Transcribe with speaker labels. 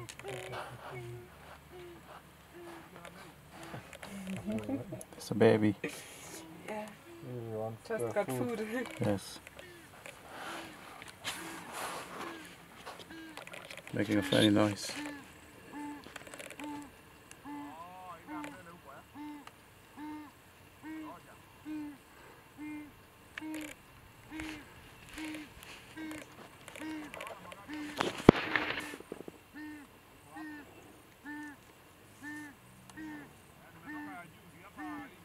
Speaker 1: It's a baby.
Speaker 2: Yeah. Just got food.
Speaker 1: Yes. Making a funny noise.